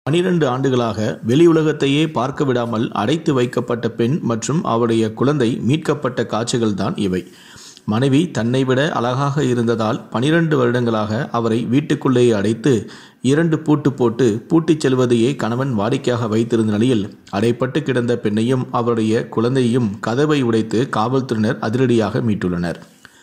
12 ஆண்டுகளாக வெளி உலகத்தையே பார்க்க விடாமல் அடைத்து வைக்கப்பட்ட பெண் மற்றும் அவருடைய குழந்தை மீட்கப்பட்ட காட்சிகள் தான் இவை. மனைவி தன்னை விட அழகாக இருந்ததால் 12 வருடங்களாக அவரை வீட்டுக்குள்ளேயே அடைத்து 2 பூட்டு போட்டு பூட்டிச் செல்வதையே கணவன் வாடிக்கையாக வைத்திருந்த நிலையில் அடைப்பட்டு கிடந்த பெண்ணையும் அவருடைய குழந்தையையும் கதவை உடைத்து காவல்துறையினர் அதிரடியாக மீட்டுள்ளனர்.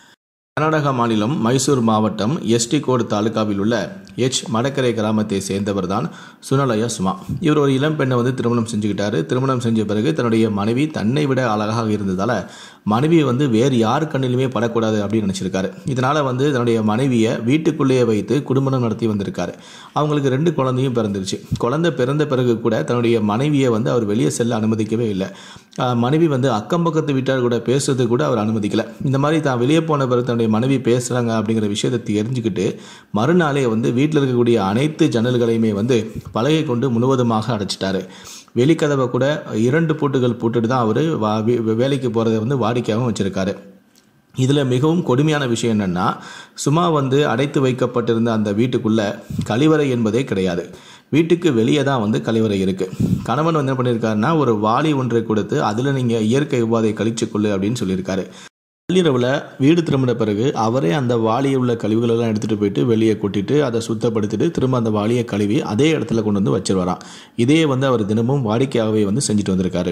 கர்நாடக மாநிலம் மைசூர் மாவட்டம் எஸ்டிகோடு தாலுகாவில் உள்ள மடக்கரை கிராமத்தை சேர்ந்தவர் தான் சுனலயா சுமா. இவர் ஒரு இளம் பெண்ணை திருமணம் செஞ்சுக்கிட்டாரு. திருமணம் செஞ்ச பிறகு தன்னுடைய மனைவி தன்னை விட அழகாக இருந்ததால மனைவியை வேறு யார் கண்ணிலுமே படக்கூடாது அப்படின்னு நினச்சிருக்காரு. இதனால் தன்னுடைய மனைவியை வீட்டுக்குள்ளேயே வைத்து குடும்பம் நடத்தி வந்திருக்காரு. அவங்களுக்கு 2 குழந்தையும் பிறந்துருச்சு. குழந்தை பிறந்த பிறகு கூட தன்னுடைய மனைவியை அவர் வெளியே செல்ல அனுமதிக்கவே இல்லை. மனைவி அக்கம் பக்கத்து வீட்டார் கூட பேசுறது கூட அவர் அனுமதிக்கலை. இந்த மாதிரி தான் வெளியே போன பிறகு தன்னுடைய மனைவி பேசுகிறாங்க அப்படிங்கிற விஷயத்தை தெரிஞ்சுக்கிட்டு மறுநாளே வீட்டில் இருக்கக்கூடிய அனைத்து ஜன்னல்களையுமே பலகை கொண்டு முழுவதுமாக அடைச்சிட்டாரு. வெளிக்கதவை கூட 2 பூட்டுகள் போட்டுட்டு தான் அவர் வேலைக்கு போகிறத வாடிக்கையாகவும் வச்சுருக்காரு. இதில் மிகவும் கொடுமையான விஷயம் என்னென்னா, சும்மா அடைத்து வைக்கப்பட்டிருந்த அந்த வீட்டுக்குள்ளே கழிவறை என்பதே கிடையாது. வீட்டுக்கு வெளியே தான் கழிவறை இருக்குது. கணவன் என்ன பண்ணியிருக்காருன்னா, ஒரு வாளி ஒன்றை கொடுத்து அதில் நீங்கள் இயற்கை உபாதை கழிச்சுக்கொள்ளு அப்படின்னு சொல்லியிருக்காரு. நள்ளிரவில் வீடு திரும்பின பிறகு அவரே அந்த வாளியை உள்ள கழிவுகளெல்லாம் எடுத்துகிட்டு போயிட்டு வெளியே கொட்டிட்டு அதை சுத்தப்படுத்திட்டு திரும்ப அந்த வாளியை கழுவி அதே இடத்துல கொண்டு வச்சிருவாராம். இதே அவர் தினமும் வாடிக்கையாகவே செஞ்சுட்டு வந்திருக்காரு.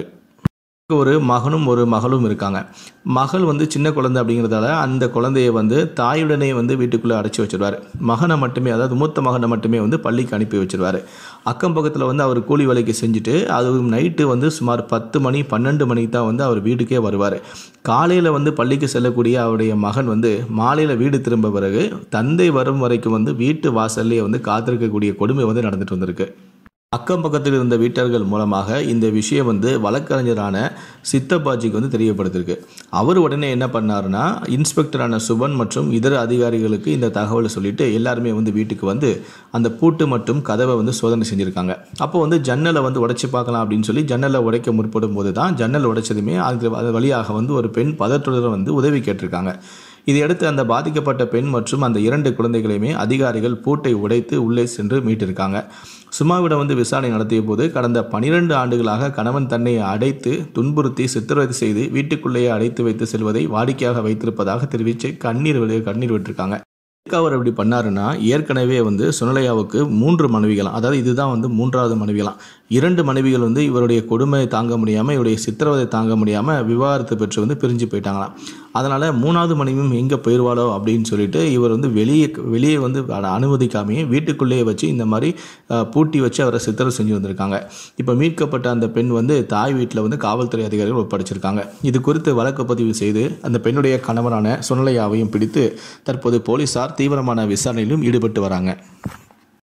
ஒரு மகனும் ஒரு மகளும் இருக்காங்க. மகள் சின்ன குழந்தை அப்படிங்கிறதால அந்த குழந்தைய தாயுடனே வீட்டுக்குள்ளே அடைச்சி வச்சிருவார். மகனை மட்டுமே, அதாவது மூத்த மகனை மட்டுமே பள்ளிக்கு அனுப்பி வச்சிருவார். அக்கம் பக்கத்தில் அவர் கூலி வேலைக்கு செஞ்சுட்டு அது நைட்டு சுமார் 10 மணி 12 மணிக்கு தான் அவர் வீட்டுக்கே வருவார். காலையில் பள்ளிக்கு செல்லக்கூடிய அவருடைய மகன் மாலையில் வீடு திரும்ப பிறகு தந்தை வரும் வரைக்கும் வீட்டு வாசல்லே காத்திருக்கக்கூடிய கொடுமை நடந்துட்டு வந்திருக்கு. அக்கம் பக்கத்தில் இருந்த வீட்டர்கள் மூலமாக இந்த விஷயம் வழக்கறிஞரான சித்தப்பாஜிக்கு தெரியப்படுத்திருக்கு. அவர் உடனே என்ன பண்ணாருன்னா, இன்ஸ்பெக்டரான சுபன் மற்றும் இதர அதிகாரிகளுக்கு இந்த தகவலை சொல்லிட்டு எல்லாருமே வீட்டுக்கு அந்த பூட்டு மற்றும் கதவை சோதனை செஞ்சுருக்காங்க. அப்போ ஜன்னலை உடைச்சி பார்க்கலாம் அப்படின்னு சொல்லி ஜன்னலை உடைக்க முற்படும் போது தான் ஜன்னல் உடைச்சதுமே அது வழியாக ஒரு பெண் பதற்றுடன் உதவி கேட்டிருக்காங்க. இதையடுத்து அந்த பாதிக்கப்பட்ட பெண் மற்றும் அந்த 2 குழந்தைகளையுமே அதிகாரிகள் பூட்டை உடைத்து உள்ளே சென்று மீட்டிருக்காங்க. சுமாவிடம் விசாரணை நடத்திய போது கடந்த 12 ஆண்டுகளாக கணவன் தன்னை அடைத்து துன்புறுத்தி சித்திரவதை செய்து வீட்டுக்குள்ளேயே அடைத்து வைத்து செல்வதை வாடிக்கையாக வைத்திருப்பதாக தெரிவித்து கண்ணீர் விட்டிருக்காங்க. அவர் அப்படி பண்ணாருன்னா, ஏற்கனவே சுனலையாவுக்கு 3 மனைவிகளாம், அதாவது இதுதான் 3வது மனைவிகளாம். 2 மனைவிகள் இவருடைய கொடுமை தாங்க முடியாமல், இவருடைய சித்திரவதை தாங்க முடியாமல் விவாகரத்து பெற்று பிரிஞ்சு போயிட்டாங்களாம். அதனால் 3வது மனைவியும் எங்கே போயிடுவாளோ அப்படின்னு சொல்லிட்டு இவர் வெளியே அனுமதிக்காமையே வீட்டுக்குள்ளேயே வச்சு இந்த மாதிரி பூட்டி வச்சு அவரை சித்திரம் செஞ்சு வந்திருக்காங்க. இப்போ மீட்கப்பட்ட அந்த பெண் தாய் வீட்டில் காவல்துறை அதிகாரிகள் ஒப்படைச்சிருக்காங்க. இது குறித்து வழக்கு பதிவு செய்து அந்த பெண்ணுடைய கணவனான சுனலையாவையும் பிடித்து தற்போது போலீசார் தீவிரமான விசாரணையிலும் ஈடுபட்டு வராங்க.